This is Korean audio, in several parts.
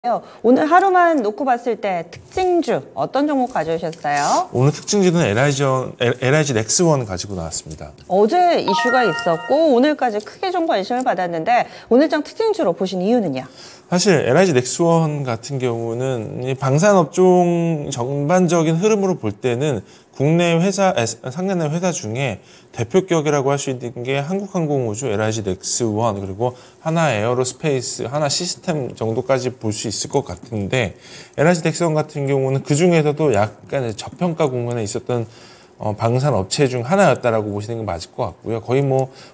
오늘 하루만 놓고 봤을 때 특징주 어떤 종목 가져오셨어요? 오늘 특징주는 LIG 넥스원 가지고 나왔습니다. 어제 이슈가 있었고 오늘까지 크게 좀 관심을 받았는데 오늘장 특징주로 보신 이유는요? 사실 LIG 넥스원 같은 경우는 이 방산업종 전반적인 흐름으로 볼 때는 국내 회사, 상계내 회사 중에 대표격이라고 할 수 있는 게 한국항공우주, LIG 넥스원, 그리고 하나 에어로스페이스, 하나 시스템 정도까지 볼 수 있을 것 같은데, LIG 넥스원 같은 경우는 그 중에서도 약간 저평가 국면에 있었던 방산 업체 중 하나였다라고 보시는 게 맞을 것 같고요. 거의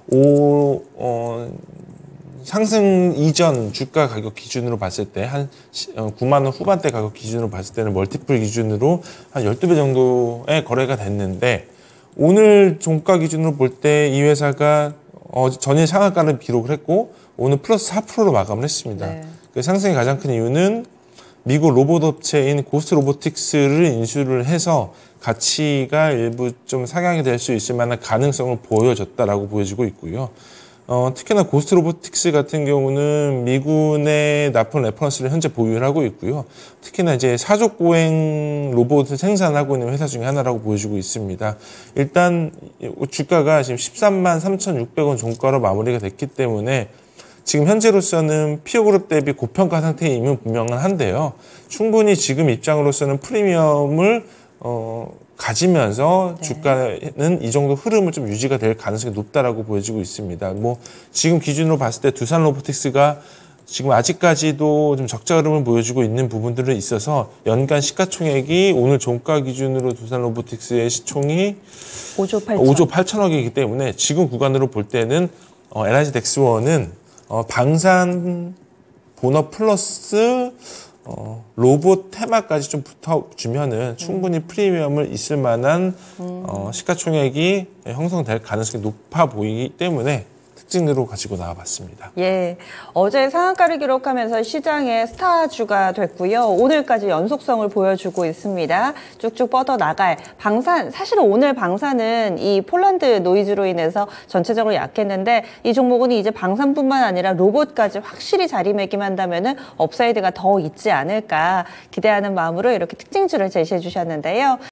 상승 이전 주가 가격 기준으로 봤을 때 한 9만 원 후반대 가격 기준으로 봤을 때는 멀티플 기준으로 한 12배 정도의 거래가 됐는데, 오늘 종가 기준으로 볼 때 이 회사가 전일 상한가를 기록을 했고 오늘 플러스 4%로 마감을 했습니다. 네. 그 상승의 가장 큰 이유는 미국 로봇 업체인 고스트 로보틱스를 인수를 해서 가치가 일부 좀 상향이 될 수 있을 만한 가능성을 보여줬다라고 보여지고 있고요. 특히나 고스트 로보틱스 같은 경우는 미군의 납품 레퍼런스를 현재 보유를 하고 있고요. 특히나 이제 사족 보행 로봇을 생산하고 있는 회사 중에 하나라고 보여지고 있습니다. 일단 주가가 지금 13만 3,600원 종가로 마무리가 됐기 때문에 지금 현재로서는 피어그룹 대비 고평가 상태임은 분명은 한데요. 충분히 지금 입장으로서는 프리미엄을 가지면서 네. 주가는 이 정도 흐름을 좀 유지가 될 가능성이 높다라고 보여지고 있습니다. 지금 기준으로 봤을 때 두산 로보틱스가 지금 아직까지도 좀 적자 흐름을 보여주고 있는 부분들은 있어서 연간 시가총액이 오늘 종가 기준으로 두산 로보틱스의 시총이 5조 8천억이기 때문에 지금 구간으로 볼 때는 LIG 넥스원은 방산 본업 플러스 로봇 테마까지 좀 붙어주면은 충분히 프리미엄을 있을 만한 시가총액이 형성될 가능성이 높아 보이기 때문에 특징으로 가지고 나와봤습니다. 예, 어제 상한가를 기록하면서 시장의 스타주가 됐고요. 오늘까지 연속성을 보여주고 있습니다. 쭉쭉 뻗어나갈 방산, 사실은 오늘 방산은 이 폴란드 노이즈로 인해서 전체적으로 약했는데 이 종목은 이제 방산뿐만 아니라 로봇까지 확실히 자리매김한다면은 업사이드가 더 있지 않을까 기대하는 마음으로 이렇게 특징주를 제시해 주셨는데요.